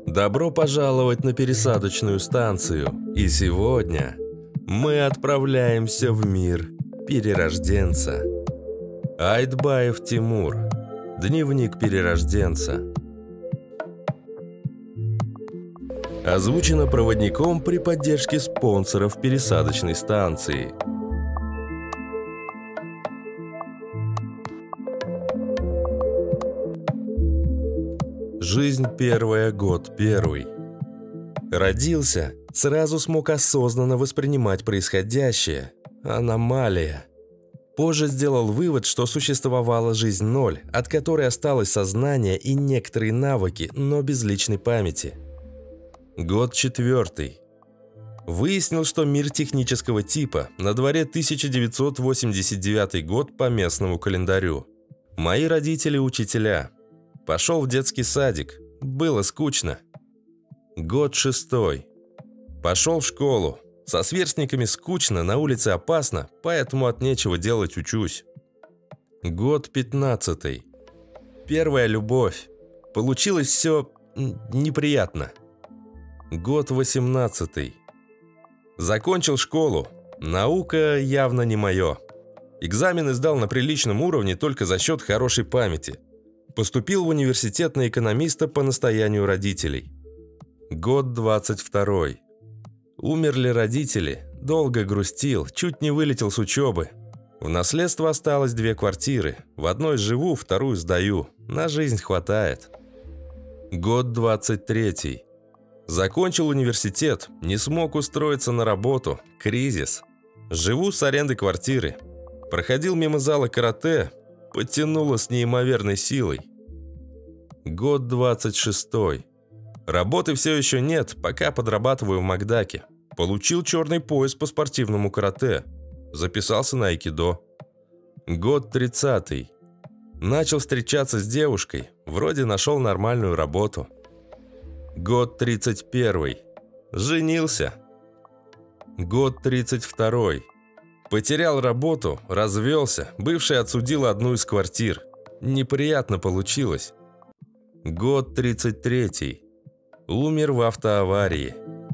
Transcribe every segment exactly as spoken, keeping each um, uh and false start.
Добро пожаловать на пересадочную станцию. И сегодня мы отправляемся в мир перерожденца. Айтбаев Тимур. Дневник перерожденца. Озвучено проводником при поддержке спонсоров пересадочной станции. Жизнь первая, год первый. Родился, сразу смог осознанно воспринимать происходящее. Аномалия. Позже сделал вывод, что существовала жизнь ноль, от которой осталось сознание и некоторые навыки, но без личной памяти. Год четвертый. Выяснил, что мир технического типа, на дворе тысяча девятьсот восемьдесят девятый год по местному календарю. Мои родители учителя. Пошел в детский садик. Было скучно. Год шестой. Пошел в школу. Со сверстниками скучно, на улице опасно, поэтому от нечего делать учусь. Год пятнадцатый. Первая любовь. Получилось все неприятно. Год восемнадцатый. Закончил школу. Наука явно не мое. Экзамены сдал на приличном уровне только за счет хорошей памяти. Поступил в университет на экономиста по настоянию родителей. Год двадцать второй. Умерли родители, долго грустил, чуть не вылетел с учебы. В наследство осталось две квартиры. В одной живу, вторую сдаю. На жизнь хватает. Год двадцать третий. Закончил университет, не смог устроиться на работу. Кризис. Живу с аренды квартиры. Проходил мимо зала карате. Подтянуло с неимоверной силой. Год двадцать шестой. Работы все еще нет, пока подрабатываю в Макдаке. Получил черный пояс по спортивному карате. Записался на айкидо. Год тридцатый. Начал встречаться с девушкой. Вроде нашел нормальную работу. Год тридцать первый. Женился. Год тридцать второй. Потерял работу, развелся, бывшая отсудила одну из квартир. Неприятно получилось. Год тридцать третий. Умер в автоаварии.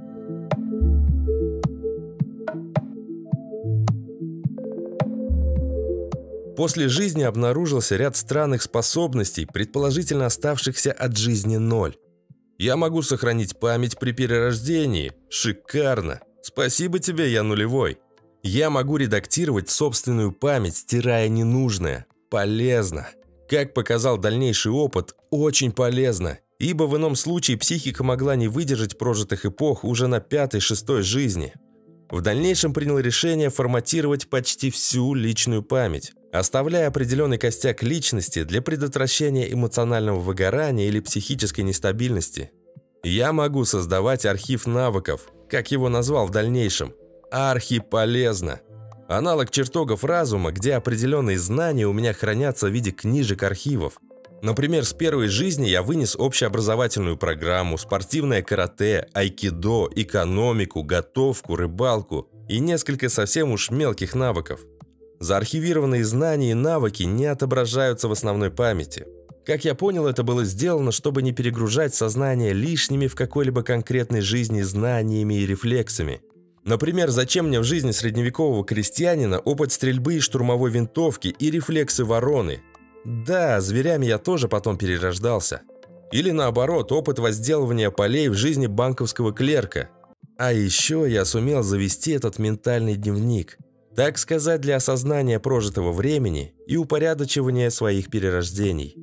После жизни обнаружился ряд странных способностей, предположительно оставшихся от жизни ноль. Я могу сохранить память при перерождении. Шикарно. Спасибо тебе, я нулевой. Я могу редактировать собственную память, стирая ненужное. Полезно. Как показал дальнейший опыт, очень полезно, ибо в ином случае психика могла не выдержать прожитых эпох уже на пятой-шестой жизни. В дальнейшем принял решение форматировать почти всю личную память, оставляя определенный костяк личности для предотвращения эмоционального выгорания или психической нестабильности. Я могу создавать архив навыков, как его назвал в дальнейшем. Архиполезно. Аналог чертогов разума, где определенные знания у меня хранятся в виде книжек-архивов. Например, с первой жизни я вынес общеобразовательную программу, спортивное карате, айкидо, экономику, готовку, рыбалку и несколько совсем уж мелких навыков. Заархивированные знания и навыки не отображаются в основной памяти. Как я понял, это было сделано, чтобы не перегружать сознание лишними в какой-либо конкретной жизни знаниями и рефлексами. Например, зачем мне в жизни средневекового крестьянина опыт стрельбы из штурмовой винтовки и рефлексы вороны? Да, зверями я тоже потом перерождался. Или наоборот, опыт возделывания полей в жизни банковского клерка. А еще я сумел завести этот ментальный дневник, так сказать, для осознания прожитого времени и упорядочивания своих перерождений.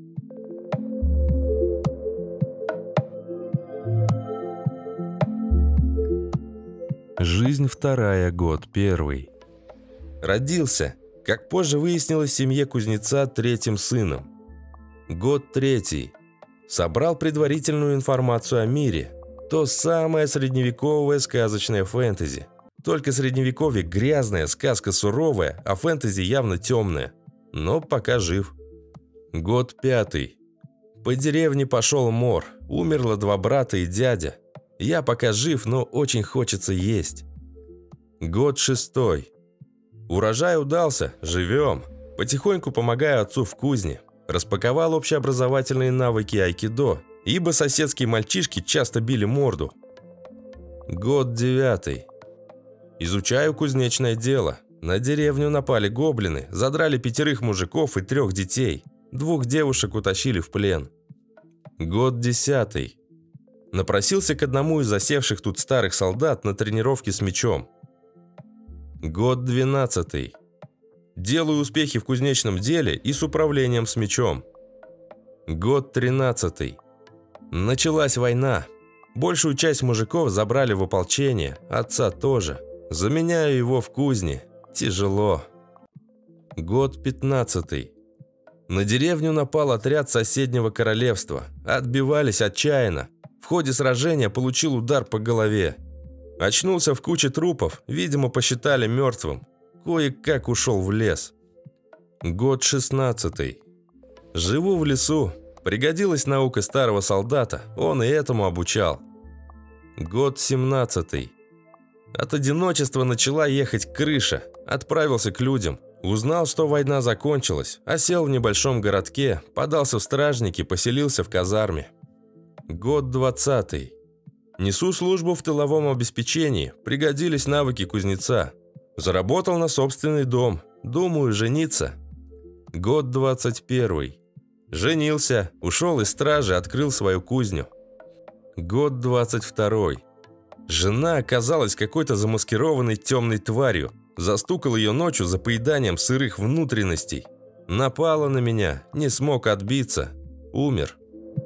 Жизнь вторая, год первый. Родился, как позже выяснилось, в семье кузнеца третьим сыном. Год третий. Собрал предварительную информацию о мире. То самое средневековое сказочное фэнтези. Только средневековье грязная, сказка суровая, а фэнтези явно темная. Но пока жив. Год пятый. По деревне пошел мор. Умерло два брата и дядя. Я пока жив, но очень хочется есть. Год шестой. Урожай удался, живем. Потихоньку помогаю отцу в кузне. Распаковал общеобразовательные навыки айкидо. ибо соседские мальчишки часто били морду. Год девятый. Изучаю кузнечное дело. На деревню напали гоблины, задрали пятерых мужиков и трех детей. Двух девушек утащили в плен. Год десятый. Напросился к одному из засевших тут старых солдат на тренировки с мечом. Год двенадцатый. Делаю успехи в кузнечном деле и с управлением с мечом. Год тринадцатый. Началась война. Большую часть мужиков забрали в ополчение, отца тоже. Заменяю его в кузне. Тяжело. Год пятнадцатый. На деревню напал отряд соседнего королевства. Отбивались отчаянно. В ходе сражения получил удар по голове. Очнулся в куче трупов, видимо, посчитали мертвым. Кое-как ушел в лес. Год шестнадцатый. Живу в лесу. Пригодилась наука старого солдата, он и этому обучал. Год семнадцатый. От одиночества начала ехать крыша. Отправился к людям. Узнал, что война закончилась. Осел в небольшом городке, подался в стражники, поселился в казарме. Год двадцатый. Несу службу в тыловом обеспечении. Пригодились навыки кузнеца. Заработал на собственный дом. Думаю, жениться. Год двадцать первый. Женился, ушел из стражи, открыл свою кузню. Год двадцать второй. Жена оказалась какой-то замаскированной темной тварью. Застукал ее ночью за поеданием сырых внутренностей. Напала на меня, не смог отбиться. Умер.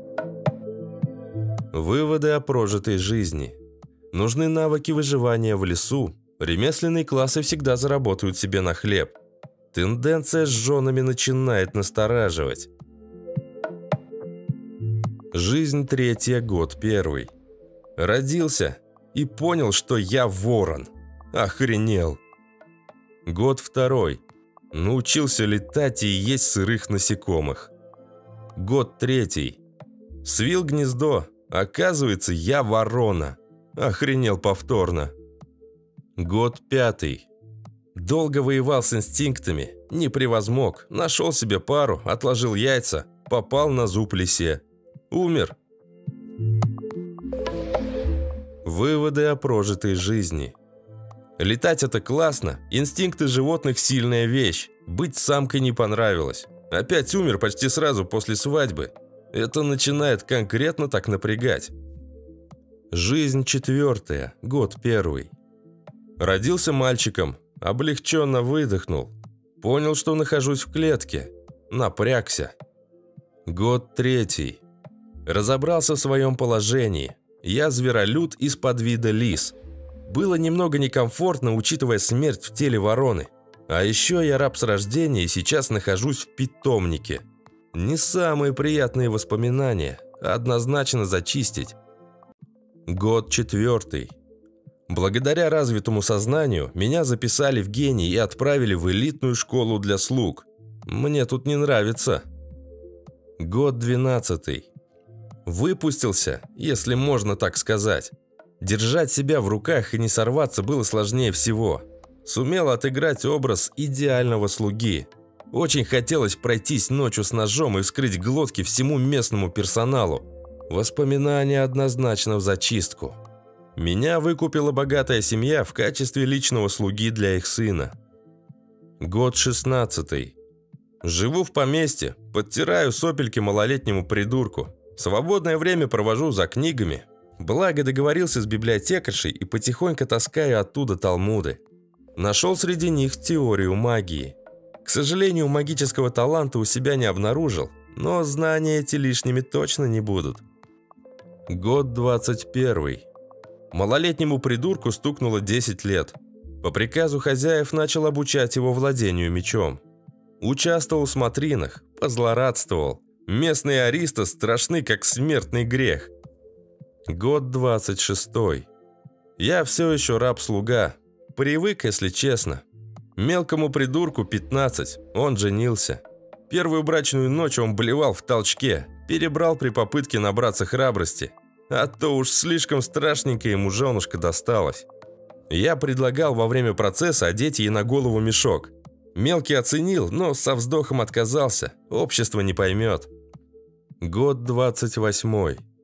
Выводы о прожитой жизни. Нужны навыки выживания в лесу. Ремесленные классы всегда заработают себе на хлеб. Тенденция с женами начинает настораживать. Жизнь третья, год первый. Родился и понял, что я ворон. Охренел. Год второй. Научился летать и есть сырых насекомых. Год третий. Свил гнездо. Оказывается, я ворона. Охренел повторно. Год пятый. Долго воевал с инстинктами. Не превозмог. Нашел себе пару, отложил яйца. Попал на зуб лисе. Умер. Выводы о прожитой жизни. Летать это классно. Инстинкты животных – сильная вещь. Быть самкой не понравилось. Опять умер почти сразу после свадьбы. Это начинает конкретно так напрягать. Жизнь четвертая, год первый. Родился мальчиком. Облегченно выдохнул. Понял, что нахожусь в клетке. Напрягся. Год третий. Разобрался в своем положении. Я зверолюд из подвида лис. Было немного некомфортно, учитывая смерть в теле вороны. А еще я раб с рождения и сейчас нахожусь в питомнике. Не самые приятные воспоминания. Однозначно зачистить. Год четвертый. Благодаря развитому сознанию меня записали в гений и отправили в элитную школу для слуг. Мне тут не нравится. Год двенадцатый. Выпустился, если можно так сказать. Держать себя в руках и не сорваться было сложнее всего. Сумел отыграть образ идеального слуги. Очень хотелось пройтись ночью с ножом и вскрыть глотки всему местному персоналу. Воспоминания однозначно в зачистку. Меня выкупила богатая семья в качестве личного слуги для их сына. Год шестнадцатый. Живу в поместье, подтираю сопельки малолетнему придурку. Свободное время провожу за книгами. Благо договорился с библиотекаршей и потихоньку таскаю оттуда талмуды. Нашел среди них теорию магии. К сожалению, магического таланта у себя не обнаружил, но знания эти лишними точно не будут. Год двадцать первый. Малолетнему придурку стукнуло десять лет. По приказу хозяев начал обучать его владению мечом. Участвовал в смотринах, позлорадствовал. Местные аристы страшны, как смертный грех. Год двадцать шестой. Я все еще раб-слуга. Привык, если честно. Мелкому придурку пятнадцать, он женился. Первую брачную ночь он блевал в толчке, перебрал при попытке набраться храбрости. А то уж слишком страшненько ему женушка досталась. Я предлагал во время процесса одеть ей на голову мешок. Мелкий оценил, но со вздохом отказался. Общество не поймет. Год двадцать восьмой.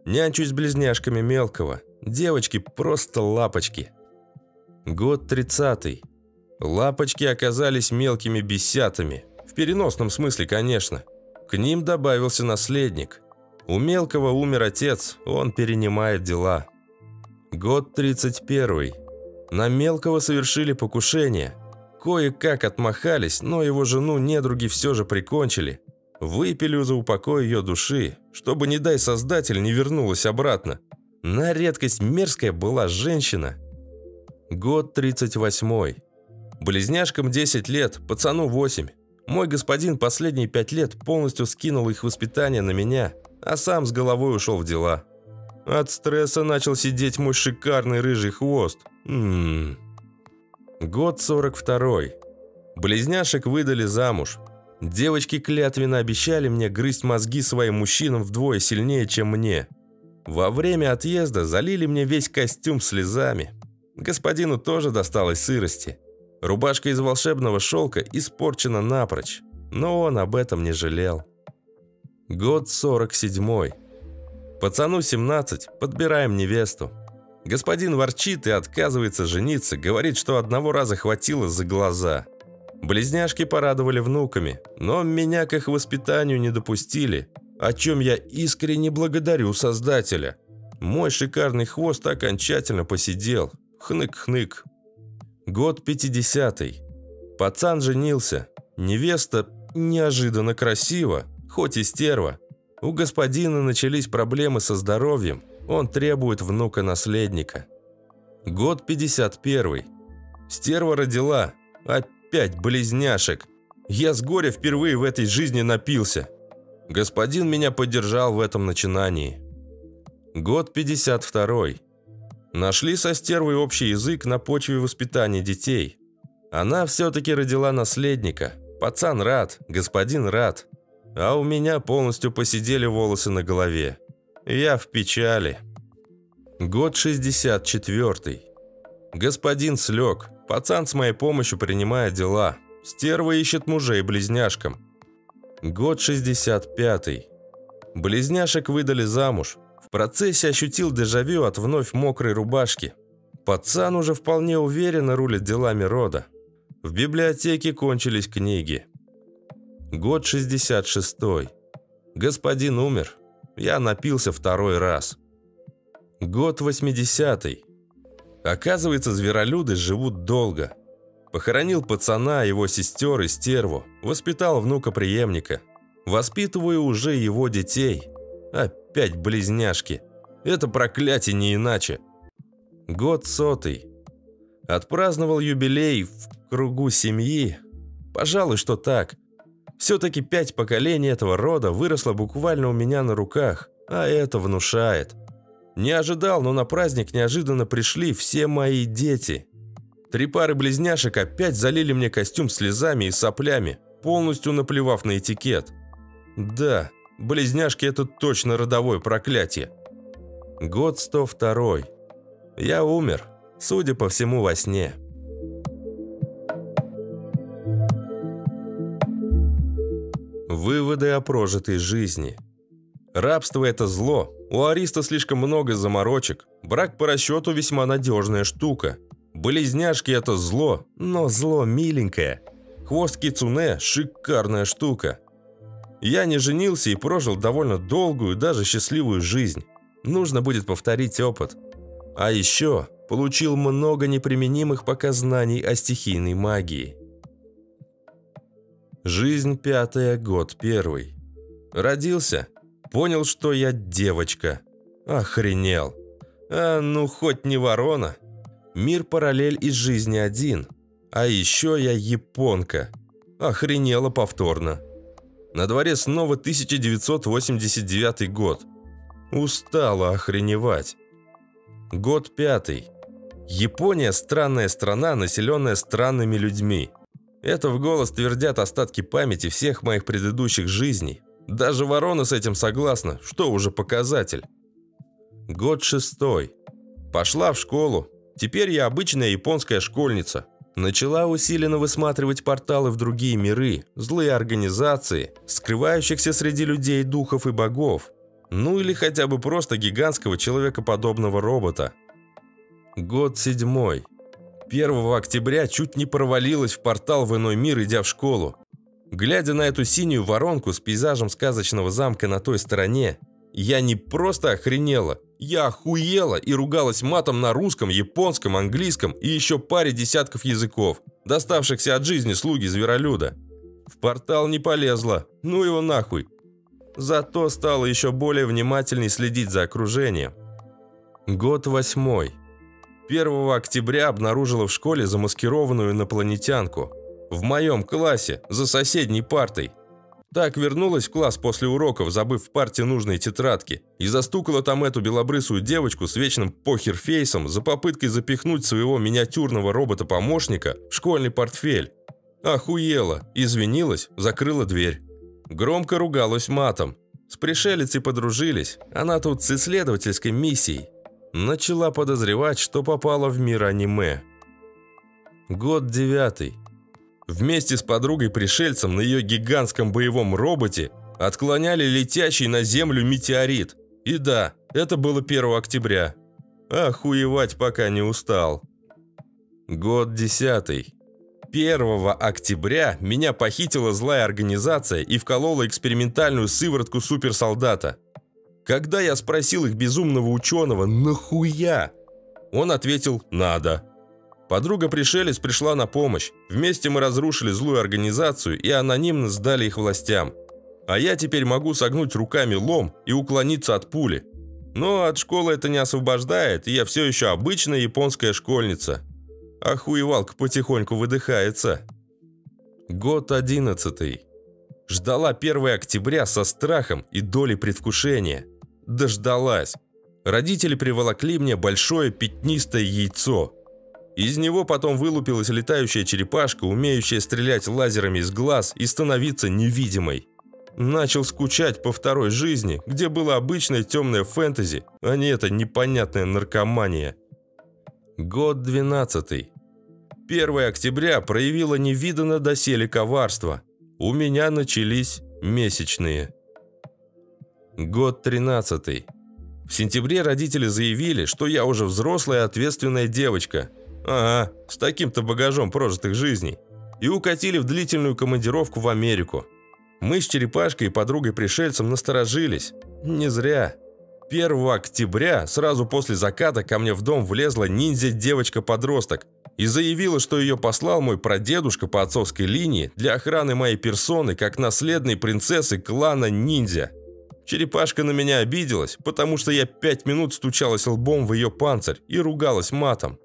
Нянчусь с близняшками мелкого. Девочки просто лапочки. Год тридцатый. Лапочки оказались мелкими бесятами. В переносном смысле, конечно. К ним добавился наследник. У мелкого умер отец, он перенимает дела. Год тридцать первый. На мелкого совершили покушение. Кое-как отмахались, но его жену недруги все же прикончили. Выпили за упокой ее души, чтобы, не дай создатель, не вернулась обратно. На редкость мерзкая была женщина. Год тридцать восьмой. Близняшкам десять лет, пацану восемь. Мой господин последние пять лет полностью скинул их воспитание на меня, а сам с головой ушел в дела. От стресса начал сидеть мой шикарный рыжий хвост. Ммм. Год сорок второй. Близняшек выдали замуж. Девочки клятвенно обещали мне грызть мозги своим мужчинам вдвое сильнее, чем мне. Во время отъезда залили мне весь костюм слезами. Господину тоже досталось сырости. Рубашка из волшебного шелка испорчена напрочь, но он об этом не жалел. Год сорок седьмой. Пацану семнадцать, подбираем невесту. Господин ворчит и отказывается жениться, говорит, что одного раза хватило за глаза. Близняшки порадовали внуками, но меня к их воспитанию не допустили, о чем я искренне благодарю Создателя. Мой шикарный хвост окончательно посидел. Хнык-хнык. Год пятидесятый. Пацан женился. Невеста неожиданно красива, хоть и стерва. У господина начались проблемы со здоровьем. Он требует внука-наследника. Год пятьдесят первый. Стерва родила. Опять близняшек. Я с горя впервые в этой жизни напился. Господин меня поддержал в этом начинании. Год пятьдесят второй. Нашли со стервой общий язык на почве воспитания детей. Она все-таки родила наследника. Пацан рад, господин рад. А у меня полностью посидели волосы на голове. Я в печали. Год шестьдесят четвертый. Господин слег. Пацан с моей помощью принимает дела. Стерва ищет мужей близняшкам. Год шестьдесят пятый. Близняшек выдали замуж. В процессе ощутил дежавю от вновь мокрой рубашки. Пацан уже вполне уверенно рулит делами рода. В библиотеке кончились книги. Год шестьдесят шестой. Господин умер. Я напился второй раз. Год восьмидесятый. Оказывается, зверолюды живут долго. Похоронил пацана, его сестер и стерву. Воспитал внука-преемника. Воспитываю уже его детей. Опять близняшки. Это проклятие не иначе. Год сотый. Отпраздновал юбилей в кругу семьи. Пожалуй, что так. Все-таки пять поколений этого рода выросло буквально у меня на руках. А это внушает. Не ожидал, но на праздник неожиданно пришли все мои дети. Три пары близняшек опять залили мне костюм слезами и соплями, полностью наплевав на этикет. Да, близняшки – это точно родовое проклятие. Год сто второй. Я умер, судя по всему, во сне. Выводы о прожитой жизни. Рабство – это зло. У Ариста слишком много заморочек. Брак по расчету весьма надежная штука. Близняшки – это зло, но зло миленькое. Хвост кицуне – шикарная штука. Я не женился и прожил довольно долгую, даже счастливую жизнь. Нужно будет повторить опыт. А еще получил много неприменимых пока знаний о стихийной магии. Жизнь пятая, год первый. Родился. Понял, что я девочка. Охренел. А ну хоть не ворона. Мир параллель из жизни один. А еще я японка. Охренела повторно. На дворе снова тысяча девятьсот восемьдесят девятый год. Устала охреневать. Год пятый. Япония – странная страна, населенная странными людьми. Это в голос твердят остатки памяти всех моих предыдущих жизней. Даже ворона с этим согласна, что уже показатель. Год шестой. Пошла в школу. Теперь я обычная японская школьница. Начала усиленно высматривать порталы в другие миры, злые организации, скрывающихся среди людей духов и богов. Ну или хотя бы просто гигантского человекоподобного робота. Год седьмой. первого октября чуть не провалилась в портал в иной мир, идя в школу. Глядя на эту синюю воронку с пейзажем сказочного замка на той стороне, я не просто охренела, я охуела и ругалась матом на русском, японском, английском и еще паре десятков языков, доставшихся от жизни слуги зверолюда. В портал не полезла, ну его нахуй. Зато стала еще более внимательней следить за окружением. Год восьмой. первого октября обнаружила в школе замаскированную инопланетянку. В моем классе, за соседней партой. Так вернулась в класс после уроков, забыв в парте нужные тетрадки, и застукала там эту белобрысую девочку с вечным похерфейсом за попыткой запихнуть своего миниатюрного робота-помощника в школьный портфель. Охуела, извинилась, закрыла дверь. Громко ругалась матом. С пришелицей подружились, она тут с исследовательской миссией. Начала подозревать, что попала в мир аниме. Год девятый. Вместе с подругой-пришельцем на ее гигантском боевом роботе отклоняли летящий на Землю метеорит. И да, это было первого октября. Охуевать пока не устал. Год десятый. первого октября меня похитила злая организация и вколола экспериментальную сыворотку суперсолдата. Когда я спросил их безумного ученого «Нахуя?», он ответил «Надо». Подруга-пришелец пришла на помощь. Вместе мы разрушили злую организацию и анонимно сдали их властям. А я теперь могу согнуть руками лом и уклониться от пули. Но от школы это не освобождает, и я все еще обычная японская школьница. Охуевалка потихоньку выдыхается. Год одиннадцатый. Ждала первого октября со страхом и долей предвкушения. Дождалась. Родители приволокли мне большое пятнистое яйцо. Из него потом вылупилась летающая черепашка, умеющая стрелять лазерами из глаз и становиться невидимой. Начал скучать по второй жизни, где было обычное темное фэнтези, а не эта непонятная наркомания. Год двенадцатый. первого октября проявила невиданно доселе коварство. У меня начались месячные. Год тринадцатый. В сентябре родители заявили, что я уже взрослая ответственная девочка. Ага, с таким-то багажом прожитых жизней. И укатили в длительную командировку в Америку. Мы с черепашкой и подругой-пришельцем насторожились. Не зря. первого октября, сразу после заката, ко мне в дом влезла ниндзя-девочка-подросток и заявила, что ее послал мой прадедушка по отцовской линии для охраны моей персоны как наследной принцессы клана ниндзя. Черепашка на меня обиделась, потому что я пять минут стучалась лбом в ее панцирь и ругалась матом.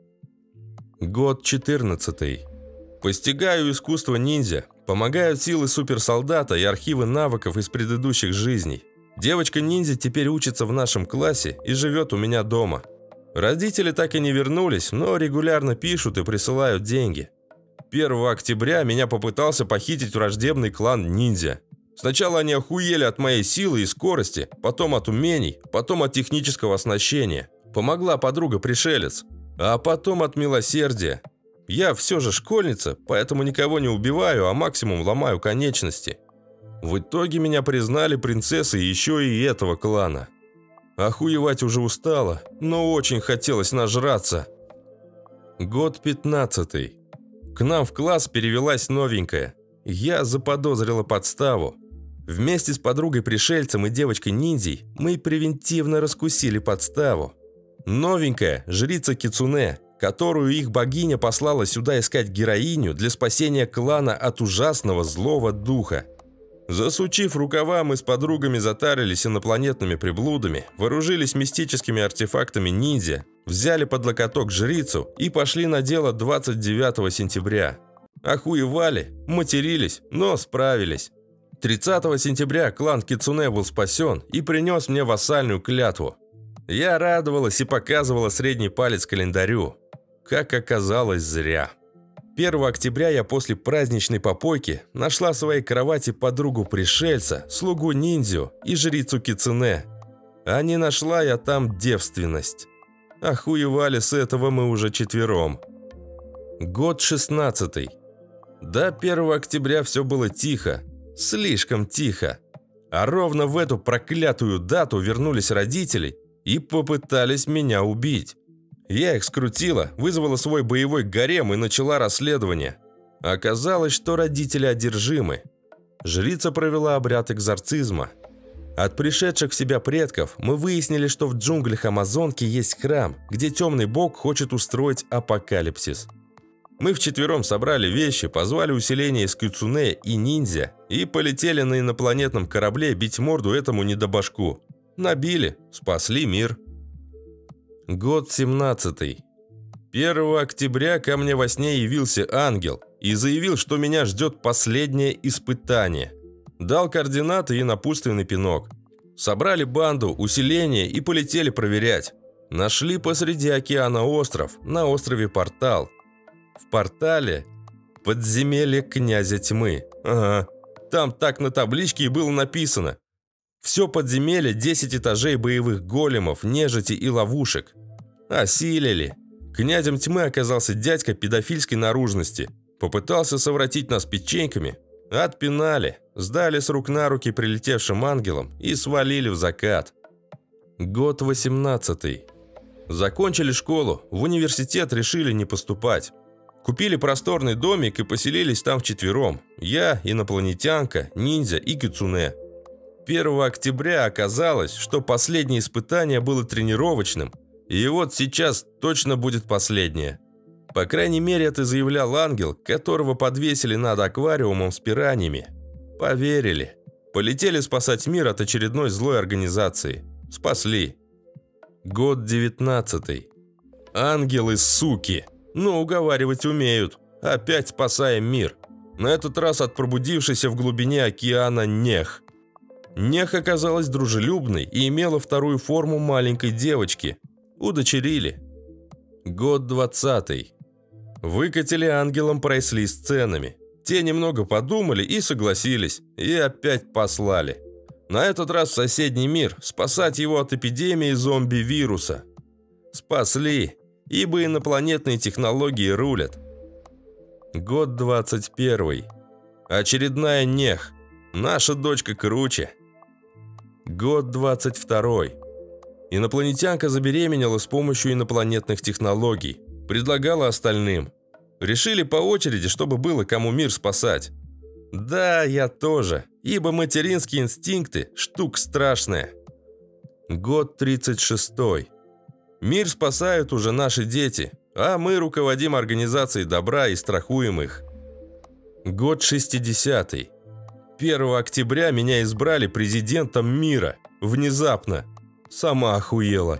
Год четырнадцатый. Постигаю искусство ниндзя, помогают силы суперсолдата и архивы навыков из предыдущих жизней. Девочка-ниндзя теперь учится в нашем классе и живет у меня дома. Родители так и не вернулись, но регулярно пишут и присылают деньги. первого октября меня попытался похитить враждебный клан ниндзя. Сначала они охуели от моей силы и скорости, потом от умений, потом от технического оснащения. Помогла подруга-пришелец. А потом от милосердия. Я все же школьница, поэтому никого не убиваю, а максимум ломаю конечности. В итоге меня признали принцессой еще и этого клана. Охуевать уже устала, но очень хотелось нажраться. Год пятнадцатый. К нам в класс перевелась новенькая. Я заподозрила подставу. Вместе с подругой-пришельцем и девочкой-ниндзей мы превентивно раскусили подставу. Новенькая – жрица Кицуне, которую их богиня послала сюда искать героиню для спасения клана от ужасного злого духа. Засучив рукава, мы с подругами затарились инопланетными приблудами, вооружились мистическими артефактами ниндзя, взяли под локоток жрицу и пошли на дело двадцать девятого сентября. Охуевали, матерились, но справились. тридцатого сентября клан Кицуне был спасен и принес мне вассальную клятву. Я радовалась и показывала средний палец календарю. Как оказалось, зря. первого октября я после праздничной попойки нашла в своей кровати подругу-пришельца, слугу ниндзю и жрицу Кицуне. А не нашла я там девственность. Охуевали с этого мы уже четвером. Год шестнадцатый. До первого октября все было тихо. Слишком тихо. А ровно в эту проклятую дату вернулись родители и попытались меня убить. Я их скрутила, вызвала свой боевой гарем и начала расследование. Оказалось, что родители одержимы. Жрица провела обряд экзорцизма. От пришедших в себя предков мы выяснили, что в джунглях Амазонки есть храм, где темный бог хочет устроить апокалипсис. Мы вчетвером собрали вещи, позвали усиление из кицунэ и ниндзя и полетели на инопланетном корабле бить морду этому недобашку. Набили, спасли мир. Год семнадцатый. первого октября ко мне во сне явился ангел и заявил, что меня ждет последнее испытание. Дал координаты и напутственный пинок. Собрали банду, усиление и полетели проверять. Нашли посреди океана остров, на острове Портал. В портале подземелье князя тьмы. Ага, там так на табличке и было написано. Все подземелье десять этажей боевых големов, нежити и ловушек. Осилили. Князем тьмы оказался дядька педофильской наружности. Попытался совратить нас печеньками. Отпинали, сдали с рук на руки прилетевшим ангелам и свалили в закат. Год восемнадцатый. Закончили школу, в университет решили не поступать. Купили просторный домик и поселились там вчетвером. Я, инопланетянка, ниндзя и кицунэ. первого октября оказалось, что последнее испытание было тренировочным, и вот сейчас точно будет последнее. По крайней мере, это заявлял ангел, которого подвесили над аквариумом с пираньями. Поверили. Полетели спасать мир от очередной злой организации. Спасли. Год девятнадцатый. Ангелы, суки! Но уговаривать умеют. Опять спасаем мир. На этот раз от пробудившейся в глубине океана Нех. Нех оказалась дружелюбной и имела вторую форму маленькой девочки. Удочерили. Год двадцатый. Выкатили ангелам прайсли с ценами. Те немного подумали и согласились. И опять послали. На этот раз в соседний мир, спасать его от эпидемии зомби-вируса. Спасли, ибо инопланетные технологии рулят. Год двадцать первый. Очередная Нех. Наша дочка круче. Год двадцать второй. Инопланетянка забеременела с помощью инопланетных технологий. Предлагала остальным. Решили по очереди, чтобы было кому мир спасать. Да, я тоже, ибо материнские инстинкты – штука страшная. Год тридцать шестой. Мир спасают уже наши дети, а мы руководим организацией добра и страхуем их. Год шестидесятый. первого октября меня избрали президентом мира. Внезапно. Сама охуела.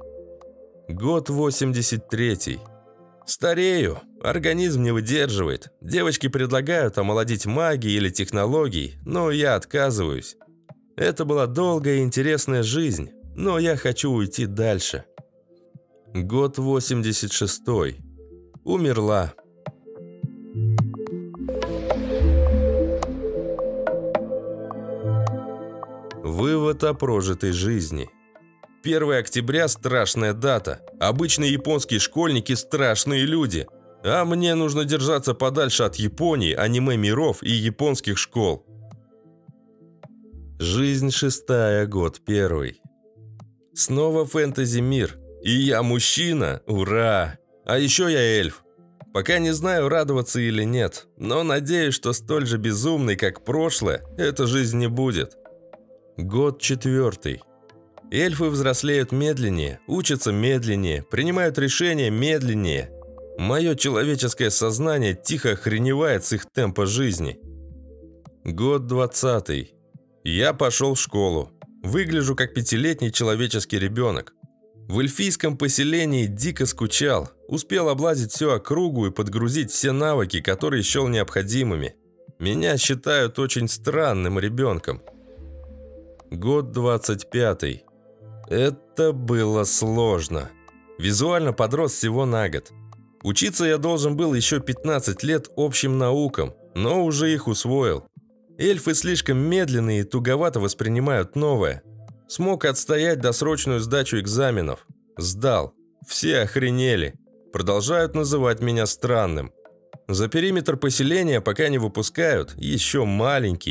Год восемьдесят третий. Старею. Организм не выдерживает. Девочки предлагают омолодить магией или технологией, но я отказываюсь. Это была долгая и интересная жизнь, но я хочу уйти дальше. Год восемьдесят шестой. Умерла. Вывод о прожитой жизни. первого октября – страшная дата. Обычные японские школьники – страшные люди. А мне нужно держаться подальше от Японии, аниме-миров и японских школ. Жизнь шестая, год первый. Снова фэнтези-мир. И я мужчина. Ура! А еще я эльф. Пока не знаю, радоваться или нет, но надеюсь, что столь же безумной, как прошлое, эта жизнь не будет. Год четвертый. Эльфы взрослеют медленнее, учатся медленнее, принимают решения медленнее. Мое человеческое сознание тихо охреневает с их темпа жизни. Год двадцатый. Я пошел в школу. Выгляжу как пятилетний человеческий ребенок. В эльфийском поселении дико скучал. Успел облазить всю округу и подгрузить все навыки, которые счел необходимыми. Меня считают очень странным ребенком. Год двадцать пятый. Это было сложно. Визуально подрос всего на год. Учиться я должен был еще пятнадцать лет общим наукам, но уже их усвоил. Эльфы слишком медленные и туговато воспринимают новое. Смог отстоять досрочную сдачу экзаменов. Сдал. Все охренели. Продолжают называть меня странным. За периметр поселения пока не выпускают, еще маленький.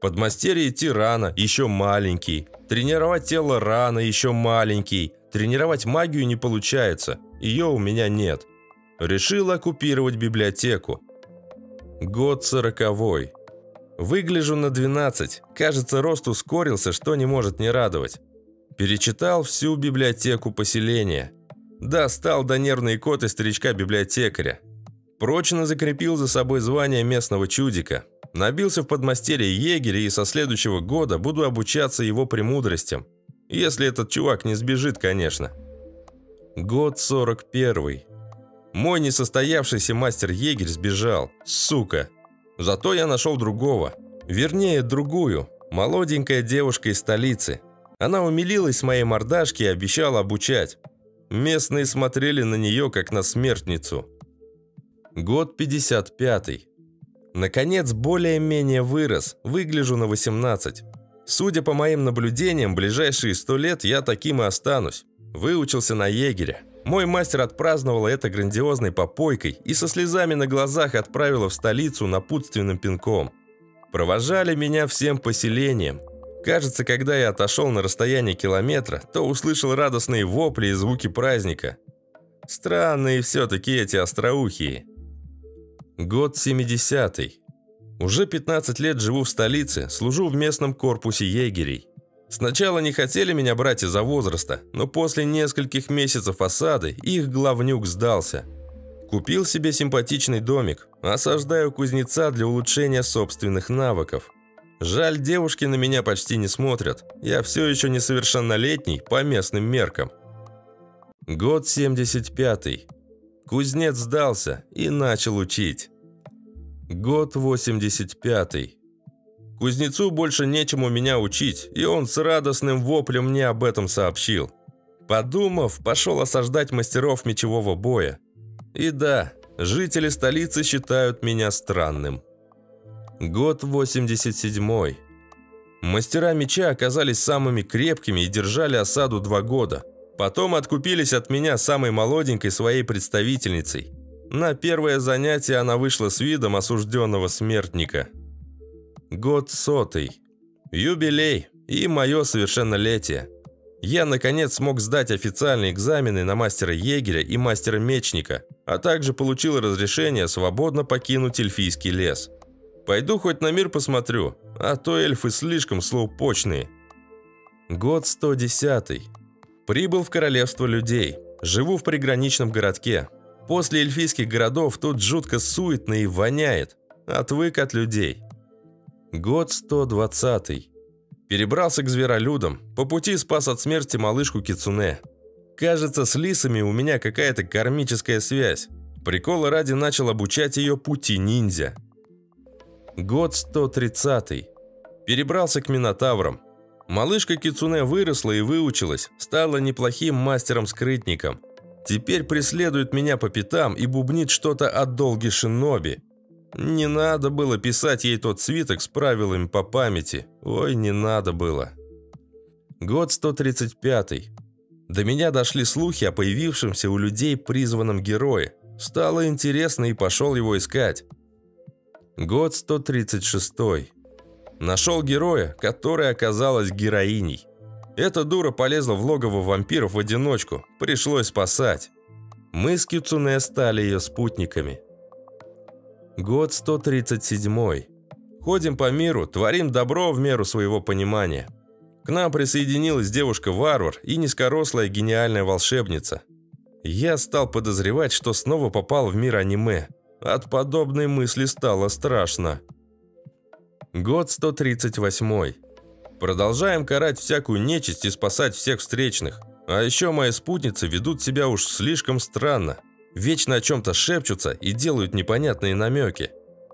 Подмастерье идти рано, еще маленький. Тренировать тело рано, еще маленький. Тренировать магию не получается, ее у меня нет. Решил оккупировать библиотеку. Год сороковой. Выгляжу на двенадцать. Кажется, рост ускорился, что не может не радовать. Перечитал всю библиотеку поселения. Достал до нервной коты старичка-библиотекаря. Прочно закрепил за собой звание местного чудика. Набился в подмастерье егеря и со следующего года буду обучаться его премудростям. Если этот чувак не сбежит, конечно. Год сорок первый. Мой несостоявшийся мастер-егерь сбежал. Сука. Зато я нашел другого. Вернее, другую. Молоденькая девушка из столицы. Она умилилась с моей мордашки и обещала обучать. Местные смотрели на нее, как на смертницу. Год пятьдесят пятый. Наконец, более-менее вырос. Выгляжу на восемнадцать. Судя по моим наблюдениям, ближайшие сто лет я таким и останусь. Выучился на егеря. Мой мастер отпраздновал это грандиозной попойкой и со слезами на глазах отправила в столицу напутственным пинком. Провожали меня всем поселением. Кажется, когда я отошел на расстояние километра, то услышал радостные вопли и звуки праздника. Странные все-таки эти остроухие. Год семидесятый. Уже пятнадцать лет живу в столице, служу в местном корпусе егерей. Сначала не хотели меня брать из-за возраста, но после нескольких месяцев осады их главнюк сдался. Купил себе симпатичный домик, осаждаю кузнеца для улучшения собственных навыков. Жаль, девушки на меня почти не смотрят, я все еще несовершеннолетний по местным меркам. Год семьдесят пятый. Кузнец сдался и начал учить. Год восемьдесят пятый. Кузнецу больше нечему меня учить, и он с радостным воплем мне об этом сообщил. Подумав, пошел осаждать мастеров мечевого боя. И да, жители столицы считают меня странным. Год восемьдесят седьмой. Мастера меча оказались самыми крепкими и держали осаду два года. Потом откупились от меня самой молоденькой своей представительницей. На первое занятие она вышла с видом осужденного смертника. Год сотый. Юбилей и мое совершеннолетие. Я, наконец, смог сдать официальные экзамены на мастера-егеря и мастера-мечника, а также получил разрешение свободно покинуть эльфийский лес. Пойду хоть на мир посмотрю, а то эльфы слишком слоупочные. Год сто десятый. Прибыл в королевство людей. Живу в приграничном городке. После эльфийских городов тут жутко суетно и воняет. Отвык от людей. Год сто двадцатый. Перебрался к зверолюдам. По пути спас от смерти малышку Кицуне. Кажется, с лисами у меня какая-то кармическая связь. Прикола ради начал обучать ее пути ниндзя. Год сто тридцатый. Перебрался к минотаврам. Малышка Кицуне выросла и выучилась, стала неплохим мастером-скрытником. Теперь преследует меня по пятам и бубнит что-то о долге шиноби. Не надо было писать ей тот свиток с правилами по памяти. Ой, не надо было. Год сто тридцать пятый. До меня дошли слухи о появившемся у людей призванном герое. Стало интересно и пошел его искать. Год сто тридцать шестой. Нашел героя, которая оказалась героиней. Эта дура полезла в логово вампиров в одиночку. Пришлось спасать. Мы с Кицуне стали ее спутниками. Год сто тридцать седьмой. Ходим по миру, творим добро в меру своего понимания. К нам присоединилась девушка-варвар и низкорослая гениальная волшебница. Я стал подозревать, что снова попал в мир аниме. От подобной мысли стало страшно. Год сто тридцать восьмой. Продолжаем карать всякую нечисть и спасать всех встречных. А еще мои спутницы ведут себя уж слишком странно. Вечно о чем-то шепчутся и делают непонятные намеки.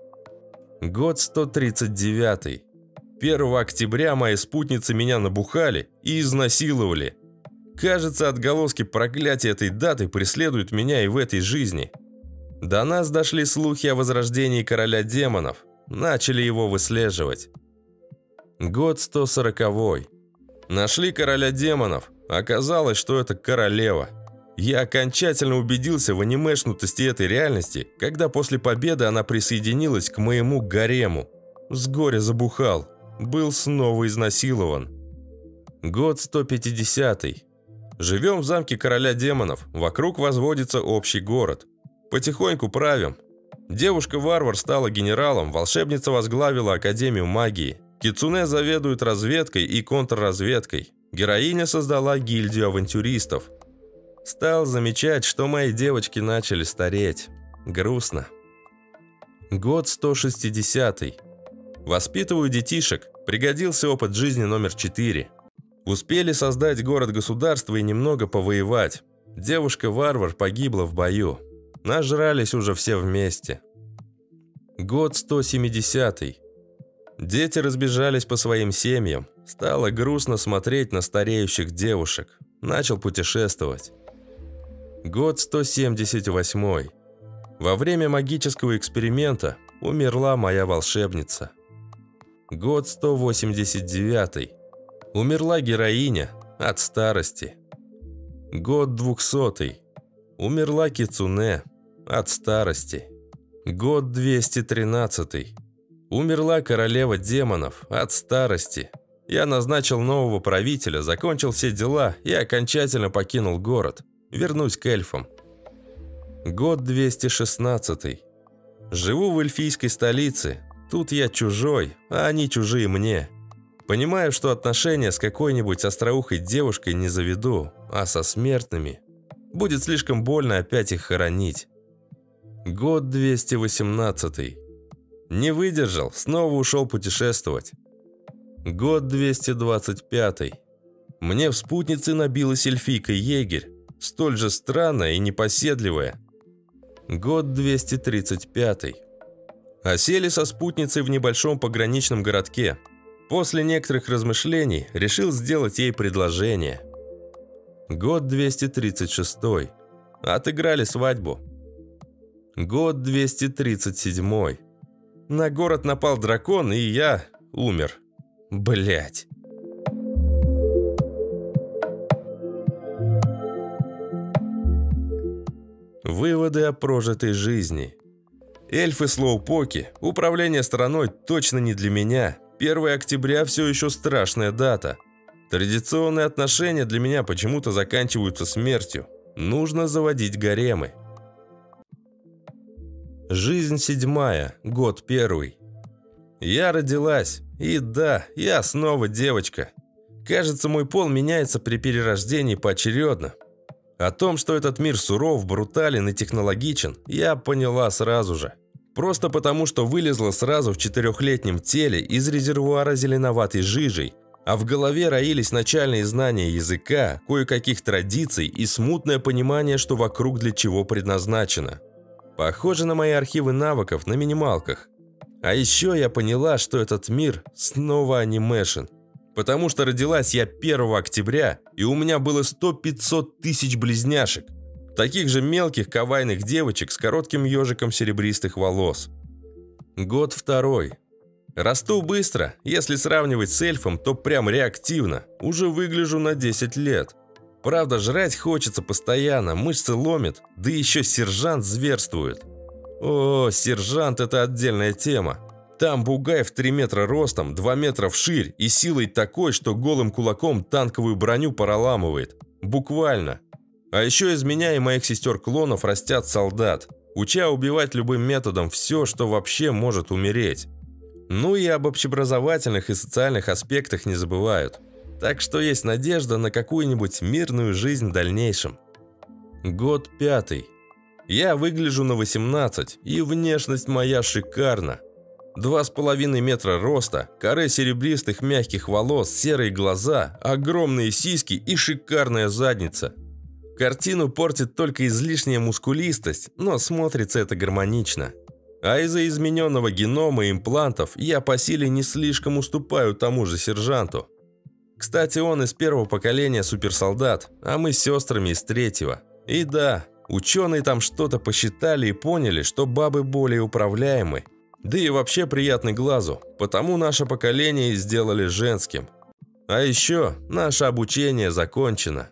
Год сто тридцать девятый. первого октября мои спутницы меня набухали и изнасиловали. Кажется, отголоски проклятия этой даты преследуют меня и в этой жизни. До нас дошли слухи о возрождении короля демонов. Начали его выслеживать. Год сто сороковой. Нашли короля демонов. Оказалось, что это королева. Я окончательно убедился в анимешнутости этой реальности, когда после победы она присоединилась к моему гарему. С горя забухал. Был снова изнасилован. Год сто пятидесятый. Живем в замке короля демонов, вокруг возводится общий город. Потихоньку правим. Девушка-варвар стала генералом, волшебница возглавила Академию магии. Кицуне заведует разведкой и контрразведкой. Героиня создала гильдию авантюристов. Стал замечать, что мои девочки начали стареть. Грустно. Год сто шестидесятый. Воспитываю детишек. Пригодился опыт жизни номер четыре. Успели создать город-государство и немного повоевать. Девушка-варвар погибла в бою. Нажрались уже все вместе. Год сто семидесятый. Дети разбежались по своим семьям. Стало грустно смотреть на стареющих девушек. Начал путешествовать. Год сто семьдесят восьмой. Во время магического эксперимента умерла моя волшебница. Год сто восемьдесят девятый. Умерла героиня от старости. Год двухсотый. Умерла Кицуне от старости. Год двести тринадцатый. Умерла королева демонов от старости. Я назначил нового правителя, закончил все дела и окончательно покинул город. Вернусь к эльфам. Год двести шестнадцатый. Живу в эльфийской столице. Тут я чужой, а они чужие мне. Понимаю, что отношения с какой-нибудь остроухой девушкой не заведу, а со смертными. Будет слишком больно опять их хоронить. Год двести восемнадцатый. Не выдержал, снова ушел путешествовать. Год двести двадцать пятый. Мне в спутнице набилась эльфийка-егерь, столь же странная и непоседливая. Год двести тридцать пятый. Осели со спутницей в небольшом пограничном городке. После некоторых размышлений решил сделать ей предложение. Год двести тридцать шестой. Отыграли свадьбу. Год двести тридцать седьмой. На город напал дракон, и я умер. Блять. Выводы о прожитой жизни. Эльфы слоупоки. Управление страной точно не для меня. первое октября все еще страшная дата. Традиционные отношения для меня почему-то заканчиваются смертью. Нужно заводить гаремы. Жизнь седьмая, год первый. Я родилась, и да, я снова девочка. Кажется, мой пол меняется при перерождении поочередно. О том, что этот мир суров, брутален и технологичен, я поняла сразу же. Просто потому, что вылезла сразу в четырехлетнем теле из резервуара зеленоватой жижей, а в голове роились начальные знания языка, кое-каких традиций и смутное понимание, что вокруг для чего предназначено. Похоже на мои архивы навыков на минималках. А еще я поняла, что этот мир снова анимешен. Потому что родилась я первого октября, и у меня было сто-пятьсот тысяч близняшек. Таких же мелких кавайных девочек с коротким ежиком серебристых волос. Год второй. Расту быстро. Если сравнивать с эльфом, то прям реактивно. Уже выгляжу на десять лет. Правда, жрать хочется постоянно, мышцы ломит, да еще сержант зверствует. О, сержант – это отдельная тема. Там бугай в три метра ростом, два метра вширь и силой такой, что голым кулаком танковую броню проламывает. Буквально. А еще из меня и моих сестер-клонов растят солдат, уча убивать любым методом все, что вообще может умереть. Ну и об общеобразовательных и социальных аспектах не забывают. Так что есть надежда на какую-нибудь мирную жизнь в дальнейшем. Год пятый. Я выгляжу на восемнадцать, и внешность моя шикарна. Два с половиной метра роста, каре серебристых мягких волос, серые глаза, огромные сиськи и шикарная задница. Картину портит только излишняя мускулистость, но смотрится это гармонично. А из-за измененного генома и имплантов я по силе не слишком уступаю тому же сержанту. Кстати, он из первого поколения суперсолдат, а мы с сестрами из третьего. И да, ученые там что-то посчитали и поняли, что бабы более управляемы. Да и вообще приятны глазу, потому наше поколение и сделали женским. А еще наше обучение закончено.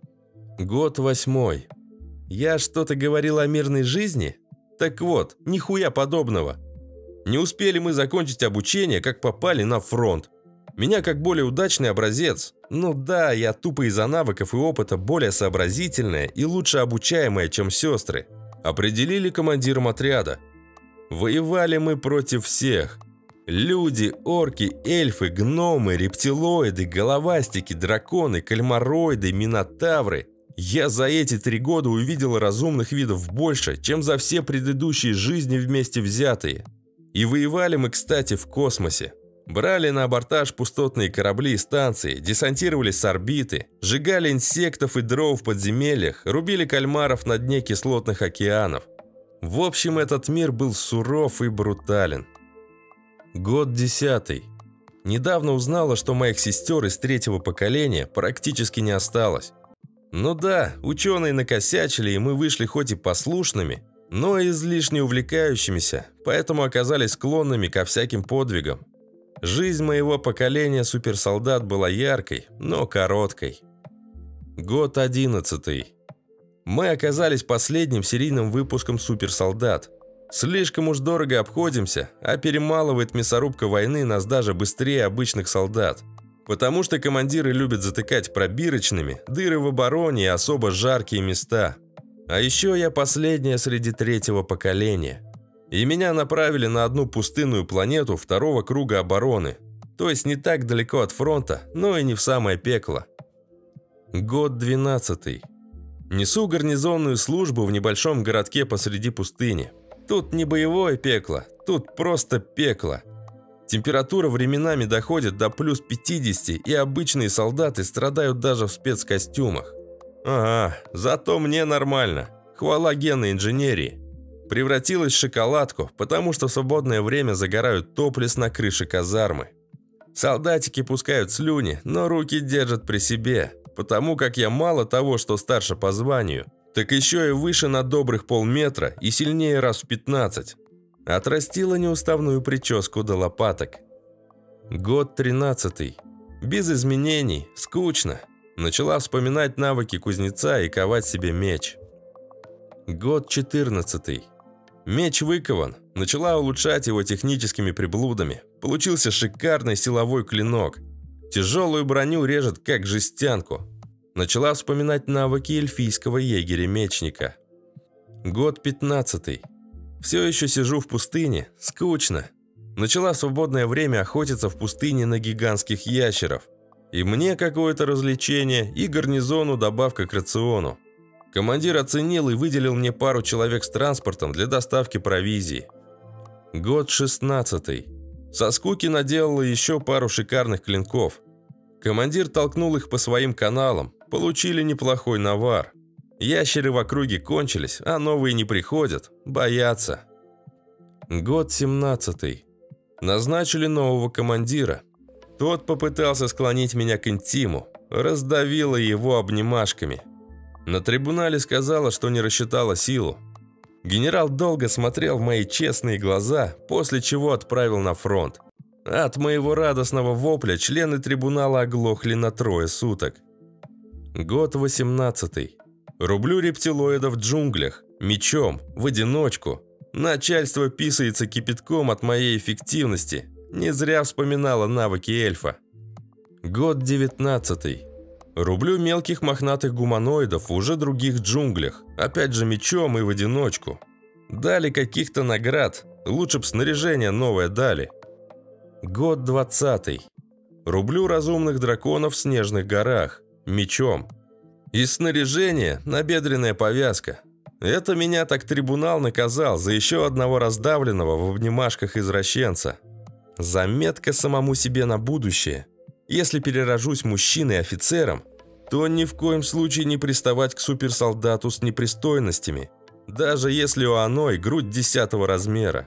Год восьмой. Я что-то говорил о мирной жизни? Так вот, нихуя подобного. Не успели мы закончить обучение, как попали на фронт. Меня как более удачный образец. Ну да, я тупо из-за навыков и опыта более сообразительная и лучше обучаемая, чем сестры. Определили командиром отряда. Воевали мы против всех. Люди, орки, эльфы, гномы, рептилоиды, головастики, драконы, кальмароиды, минотавры. Я за эти три года увидел разумных видов больше, чем за все предыдущие жизни вместе взятые. И воевали мы, кстати, в космосе. Брали на абордаж пустотные корабли и станции, десантировались с орбиты, сжигали инсектов и дров в подземельях, рубили кальмаров на дне кислотных океанов. В общем, этот мир был суров и брутален. Год десятый. Недавно узнала, что моих сестер из третьего поколения практически не осталось. Ну да, ученые накосячили, и мы вышли хоть и послушными, но излишне увлекающимися, поэтому оказались склонными ко всяким подвигам. Жизнь моего поколения суперсолдат была яркой, но короткой. Год одиннадцатый. Мы оказались последним серийным выпуском суперсолдат. Слишком уж дорого обходимся, а перемалывает мясорубка войны нас даже быстрее обычных солдат. Потому что командиры любят затыкать пробирочными дыры в обороне и особо жаркие места. А еще я последняя среди третьего поколения. И меня направили на одну пустынную планету второго круга обороны. То есть не так далеко от фронта, но и не в самое пекло. Год двенадцатый. Несу гарнизонную службу в небольшом городке посреди пустыни. Тут не боевое пекло, тут просто пекло. Температура временами доходит до плюс пятидесяти, и обычные солдаты страдают даже в спецкостюмах. Ага, зато мне нормально. Хвала генной инженерии. Превратилась в шоколадку, потому что в свободное время загорают топлес на крыше казармы. Солдатики пускают слюни, но руки держат при себе, потому как я мало того, что старше по званию, так еще и выше на добрых полметра и сильнее раз в пятнадцать. Отрастила неуставную прическу до лопаток. Год тринадцатый. Без изменений, скучно. Начала вспоминать навыки кузнеца и ковать себе меч. Год четырнадцатый. Меч выкован, начала улучшать его техническими приблудами. Получился шикарный силовой клинок. Тяжелую броню режет как жестянку. Начала вспоминать навыки эльфийского егеря-мечника. Год пятнадцатый. Все еще сижу в пустыне, скучно. Начала в свободное время охотиться в пустыне на гигантских ящеров. И мне какое-то развлечение, и гарнизону добавка к рациону. Командир оценил и выделил мне пару человек с транспортом для доставки провизии. Год шестнадцатый. Со скуки наделала еще пару шикарных клинков. Командир толкнул их по своим каналам, получили неплохой навар. Ящеры в округе кончились, а новые не приходят, боятся. Год семнадцатый. Назначили нового командира. Тот попытался склонить меня к интиму, раздавила его обнимашками. На трибунале сказала, что не рассчитала силу. Генерал долго смотрел в мои честные глаза, после чего отправил на фронт. От моего радостного вопля члены трибунала оглохли на трое суток. Год восемнадцатый. Рублю рептилоидов в джунглях, мечом, в одиночку. Начальство писается кипятком от моей эффективности. Не зря вспоминала навыки эльфа. Год девятнадцатый. Рублю мелких мохнатых гуманоидов в уже других джунглях. Опять же мечом и в одиночку. Дали каких-то наград. Лучше б снаряжение новое дали. Год двадцатый. Рублю разумных драконов в снежных горах. Мечом. Из снаряжения набедренная повязка. Это меня так трибунал наказал за еще одного раздавленного в обнимашках извращенца. Заметка самому себе на будущее. Если перерожусь мужчиной-офицером, то ни в коем случае не приставать к суперсолдату с непристойностями, даже если у оной грудь десятого размера.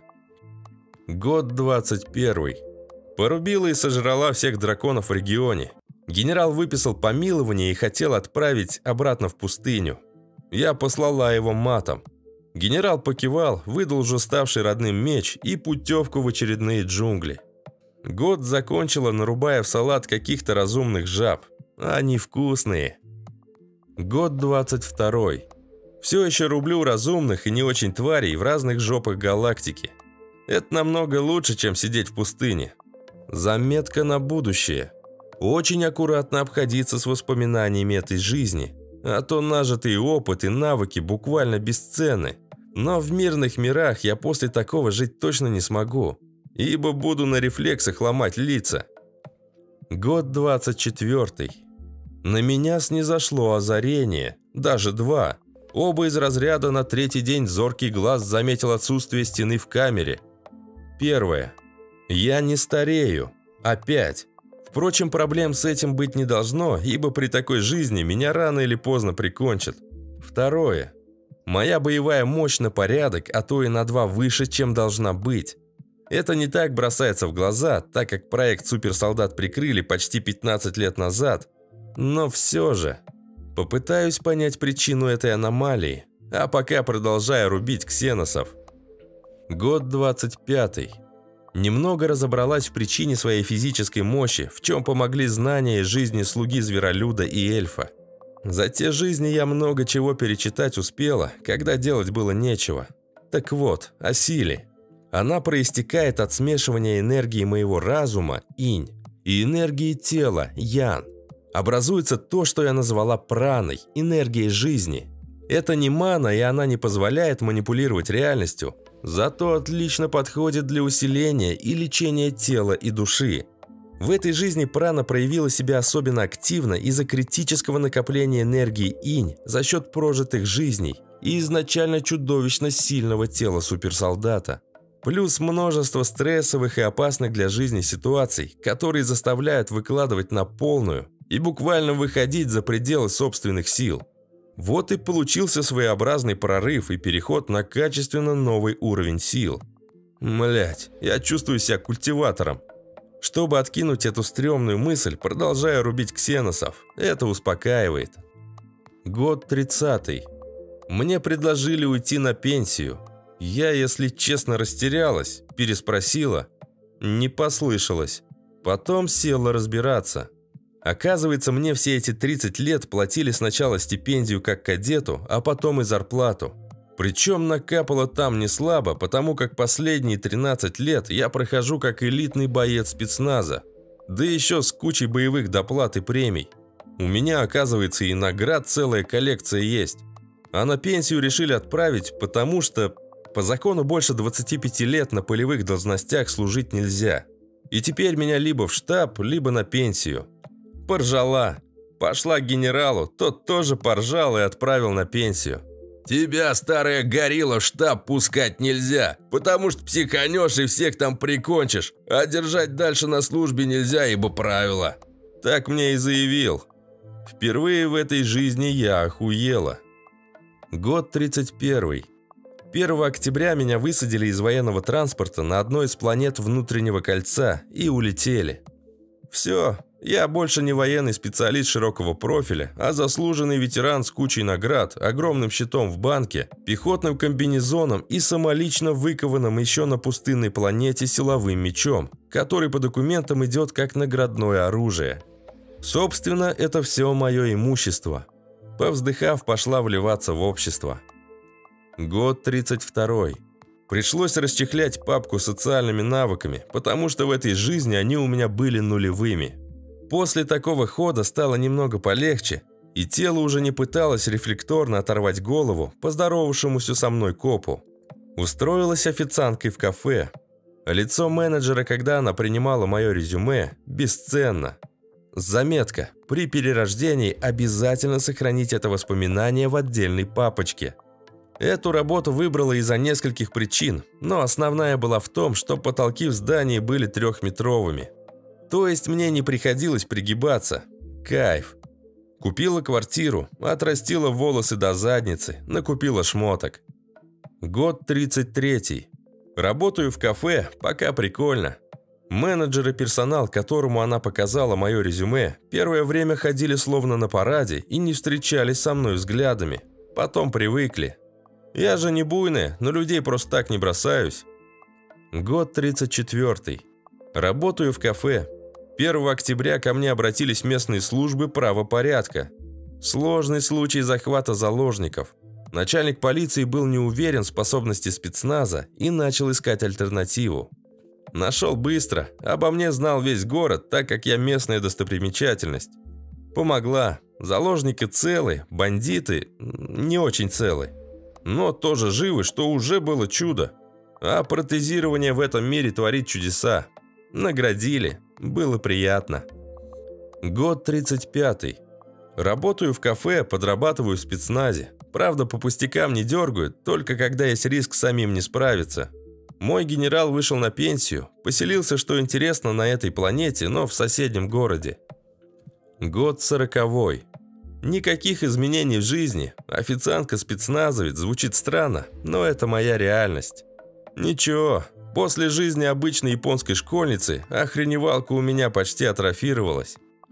Год двадцать первый. Порубила и сожрала всех драконов в регионе. Генерал выписал помилование и хотел отправить обратно в пустыню. Я послала его матом. Генерал покивал, выдал уже ставший родным меч и путевку в очередные джунгли. Год закончила, нарубая в салат каких-то разумных жаб. Они вкусные. Год двадцать второй. Все еще рублю разумных и не очень тварей в разных жопах галактики. Это намного лучше, чем сидеть в пустыне. Заметка на будущее. Очень аккуратно обходиться с воспоминаниями этой жизни, а то нажитый опыт и навыки буквально бесценны. Но в мирных мирах я после такого жить точно не смогу, ибо буду на рефлексах ломать лица. Год двадцать четвёртый. На меня снизошло озарение, даже два. Оба из разряда на третий день зоркий глаз заметил отсутствие стены в камере. Первое. Я не старею. Опять. Впрочем, проблем с этим быть не должно, ибо при такой жизни меня рано или поздно прикончат. Второе. Моя боевая мощь на порядок, а то и на два выше, чем должна быть. Это не так бросается в глаза, так как проект «Суперсолдат» прикрыли почти пятнадцать лет назад. Но все же, попытаюсь понять причину этой аномалии, а пока продолжаю рубить ксеносов. Год двадцать пятый. Немного разобралась в причине своей физической мощи, в чем помогли знания из жизни слуги зверолюда и эльфа. За те жизни я много чего перечитать успела, когда делать было нечего. Так вот, о силе. Она проистекает от смешивания энергии моего разума, инь, и энергии тела, ян. Образуется то, что я назвала праной, энергией жизни. Это не мана, и она не позволяет манипулировать реальностью, зато отлично подходит для усиления и лечения тела и души. В этой жизни прана проявила себя особенно активно из-за критического накопления энергии инь за счет прожитых жизней и изначально чудовищно сильного тела суперсолдата. Плюс множество стрессовых и опасных для жизни ситуаций, которые заставляют выкладывать на полную и буквально выходить за пределы собственных сил. Вот и получился своеобразный прорыв и переход на качественно новый уровень сил. Млять, я чувствую себя культиватором. Чтобы откинуть эту стрёмную мысль, продолжаю рубить ксеносов. Это успокаивает. Год тридцатый. Мне предложили уйти на пенсию. Я, если честно, растерялась, переспросила. Не послышалось. Потом села разбираться. Оказывается, мне все эти тридцать лет платили сначала стипендию как кадету, а потом и зарплату. Причем накапало там не слабо, потому как последние тринадцать лет я прохожу как элитный боец спецназа. Да еще с кучей боевых доплат и премий. У меня, оказывается, и наград целая коллекция есть. А на пенсию решили отправить, потому что по закону больше двадцати пяти лет на полевых должностях служить нельзя. И теперь меня либо в штаб, либо на пенсию. Поржала. Пошла к генералу, тот тоже поржал и отправил на пенсию. «Тебя, старая горилла, в штаб пускать нельзя, потому что психанешь и всех там прикончишь, а держать дальше на службе нельзя, ибо правило». Так мне и заявил. Впервые в этой жизни я охуела. Год тридцать первый. первого октября меня высадили из военного транспорта на одной из планет внутреннего кольца и улетели. Все. Я больше не военный специалист широкого профиля, а заслуженный ветеран с кучей наград, огромным щитом в банке, пехотным комбинезоном и самолично выкованным еще на пустынной планете силовым мечом, который по документам идет как наградное оружие. Собственно, это все мое имущество. Повздыхав, пошла вливаться в общество. Год тридцать второй. Пришлось расчехлять папку с социальными навыками, потому что в этой жизни они у меня были нулевыми. После такого хода стало немного полегче, и тело уже не пыталось рефлекторно оторвать голову поздоровавшемуся со мной копу. Устроилась официанткой в кафе. Лицо менеджера, когда она принимала мое резюме, бесценно. Заметка: при перерождении обязательно сохранить это воспоминание в отдельной папочке. Эту работу выбрала из-за нескольких причин, но основная была в том, что потолки в здании были трехметровыми. То есть мне не приходилось пригибаться. Кайф. Купила квартиру, отрастила волосы до задницы, накупила шмоток. Год тридцать третий. Работаю в кафе, пока прикольно. Менеджер и персонал, которому она показала мое резюме, первое время ходили словно на параде и не встречались со мной взглядами. Потом привыкли. Я же не буйная, на людей просто так не бросаюсь. Год тридцать четвертый. Работаю в кафе. первого октября ко мне обратились местные службы правопорядка. Сложный случай захвата заложников. Начальник полиции был не уверен в способности спецназа и начал искать альтернативу. Нашел быстро, обо мне знал весь город, так как я местная достопримечательность. Помогла. Заложники целы, бандиты не очень целы. Но тоже живы, что уже было чудо. А протезирование в этом мире творит чудеса. Наградили. Было приятно. Год тридцать пятый. Работаю в кафе, подрабатываю в спецназе. Правда, по пустякам не дергают, только когда есть риск самим не справиться. Мой генерал вышел на пенсию, поселился, что интересно, на этой планете, но в соседнем городе. Год сороковой. Никаких изменений в жизни. Официантка-спецназовец звучит странно, но это моя реальность. Ничего, после жизни обычной японской школьницы охреневалка у меня почти атрофировалась.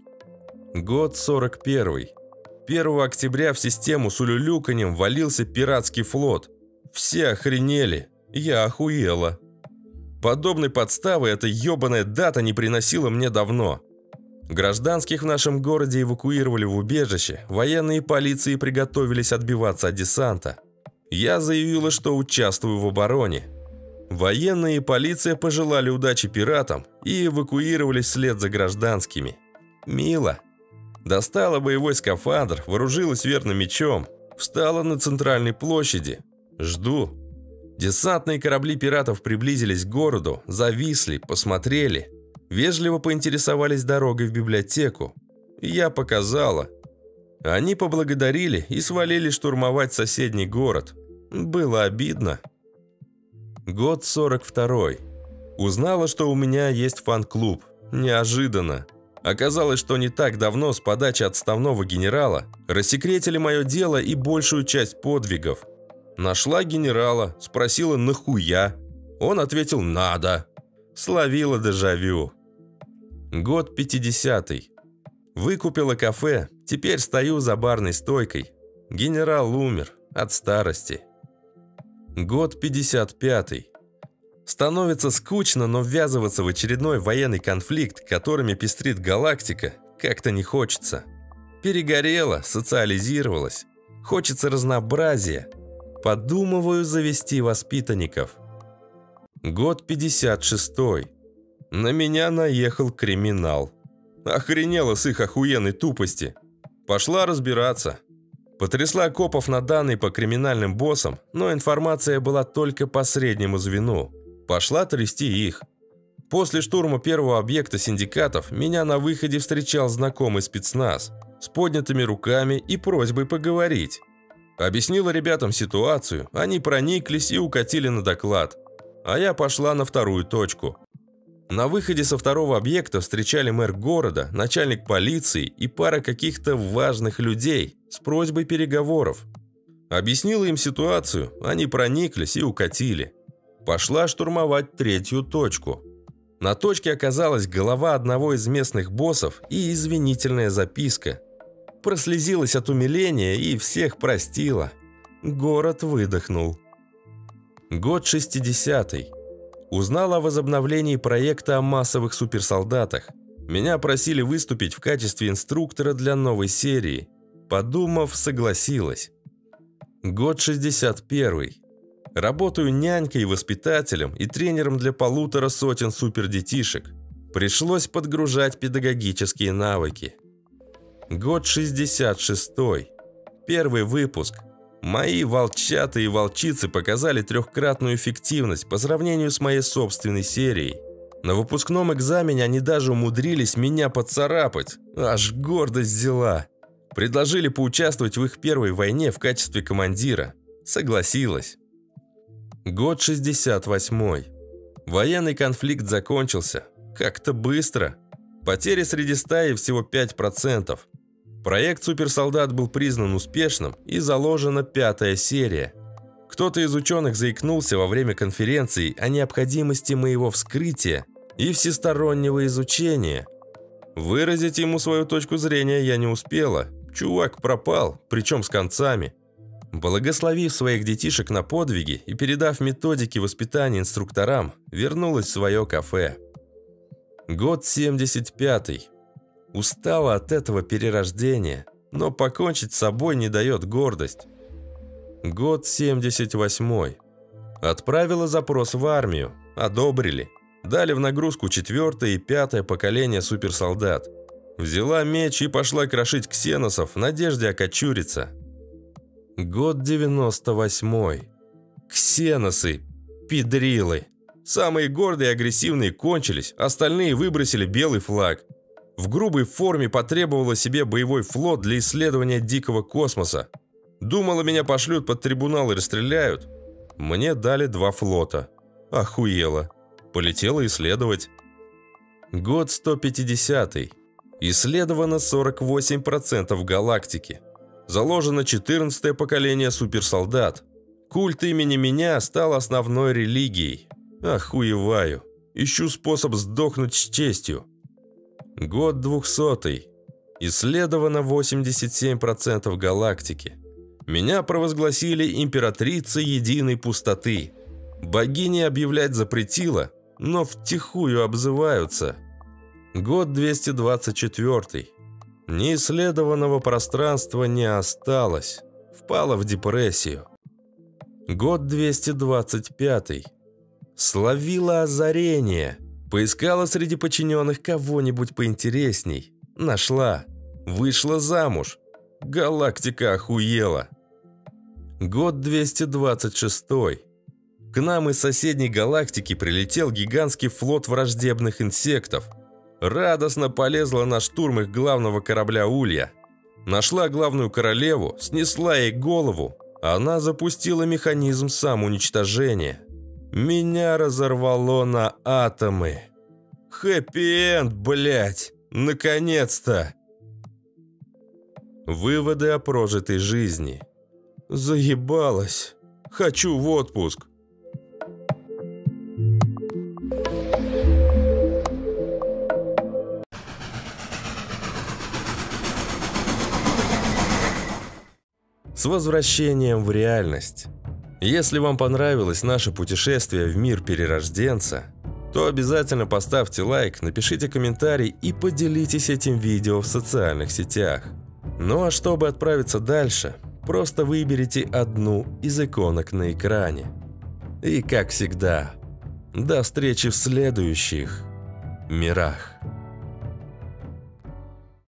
Год сорок первый. первого октября в систему с улюлюканьем ввалился пиратский флот. Все охренели. Я охуела. Подобной подставы эта ебаная дата не приносила мне давно. Гражданских в нашем городе эвакуировали в убежище, военные полиции приготовились отбиваться от десанта. Я заявила, что участвую в обороне. Военные и полиция пожелали удачи пиратам и эвакуировались вслед за гражданскими. Мило. Достала боевой скафандр, вооружилась верным мечом, встала на центральной площади. Жду. Десантные корабли пиратов приблизились к городу, зависли, посмотрели. Вежливо поинтересовались дорогой в библиотеку. Я показала. Они поблагодарили и свалили штурмовать соседний город. Было обидно. Год сорок второй. Узнала, что у меня есть фан-клуб. Неожиданно. Оказалось, что не так давно с подачи отставного генерала рассекретили мое дело и большую часть подвигов. Нашла генерала, спросила «нахуя?». Он ответил «надо». Словила дежавю. Год пятидесятый. Выкупила кафе, теперь стою за барной стойкой. Генерал умер от старости. Год пятьдесят пятый. Становится скучно, но ввязываться в очередной военный конфликт, которыми пестрит галактика, как-то не хочется. Перегорела, социализировалась. Хочется разнообразия. Подумываю завести воспитанников. Год пятьдесят шестой. На меня наехал криминал. Охренела с их охуенной тупости. Пошла разбираться. Потрясла копов на данные по криминальным боссам, но информация была только по среднему звену. Пошла трясти их. После штурма первого объекта синдикатов меня на выходе встречал знакомый спецназ с поднятыми руками и просьбой поговорить. Объяснила ребятам ситуацию, они прониклись и укатили на доклад. А я пошла на вторую точку. На выходе со второго объекта встречали мэр города, начальник полиции и пара каких-то важных людей с просьбой переговоров. Объяснила им ситуацию, они прониклись и укатили. Пошла штурмовать третью точку. На точке оказалась голова одного из местных боссов и извинительная записка. Прослезилась от умиления и всех простила. Город выдохнул. Год шестидесятый. Узнал о возобновлении проекта о массовых суперсолдатах. Меня просили выступить в качестве инструктора для новой серии. Подумав, согласилась. Год шестьдесят первый. Работаю нянькой, воспитателем и тренером для полутора сотен супердетишек. Пришлось подгружать педагогические навыки. Год шестьдесят шестой. Первый выпуск. Мои волчата и волчицы показали трехкратную эффективность по сравнению с моей собственной серией. На выпускном экзамене они даже умудрились меня поцарапать. Аж гордость взяла. Предложили поучаствовать в их первой войне в качестве командира. Согласилась. Год шестьдесят восьмой. Военный конфликт закончился. Как-то быстро. Потери среди стаи всего пять процентов. Проект «Суперсолдат» был признан успешным и заложена пятая серия. Кто-то из ученых заикнулся во время конференции о необходимости моего вскрытия и всестороннего изучения. Выразить ему свою точку зрения я не успела. Чувак пропал, причем с концами. Благословив своих детишек на подвиги и передав методики воспитания инструкторам, вернулась в свое кафе. Год семьдесят пятый. Устала от этого перерождения, но покончить с собой не дает гордость. Год семьдесят восьмой. Отправила запрос в армию, одобрили. Дали в нагрузку четвертое и пятое поколение суперсолдат. Взяла меч и пошла крошить ксеносов в надежде окочуриться. Год девяносто восьмой. Ксеносы. Педрилы. Самые гордые и агрессивные кончились, остальные выбросили белый флаг. В грубой форме потребовала себе боевой флот для исследования дикого космоса. Думала, меня пошлют под трибунал и расстреляют. Мне дали два флота. Охуела. Полетела исследовать. Год сто пятидесятый. Исследовано сорок восемь процентов галактики. Заложено четырнадцатое поколение суперсолдат. Культ имени меня стал основной религией. Охуеваю. Ищу способ сдохнуть с честью. Год двухсотый. Исследовано восемьдесят семь процентов галактики. Меня провозгласили императрицей единой пустоты. Богиня объявлять запретила, но втихую обзываются. Год двести двадцать четвёртый. Неисследованного пространства не осталось. Впала в депрессию. Год двести двадцать пятый. Словила озарение. Поискала среди подчиненных кого-нибудь поинтересней. Нашла. Вышла замуж. Галактика охуела. Год двести двадцать шестой. К нам из соседней галактики прилетел гигантский флот враждебных инсектов. Радостно полезла на штурм их главного корабля Улья. Нашла главную королеву, снесла ей голову. Она запустила механизм самоуничтожения. Меня разорвало на атомы. Хэппи-энд, блять! Наконец-то! Выводы о прожитой жизни. Заебалась. Хочу в отпуск. С возвращением в реальность. Если вам понравилось наше путешествие в мир перерожденца, то обязательно поставьте лайк, напишите комментарий и поделитесь этим видео в социальных сетях. Ну а чтобы отправиться дальше, просто выберите одну из иконок на экране. И как всегда, до встречи в следующих мирах.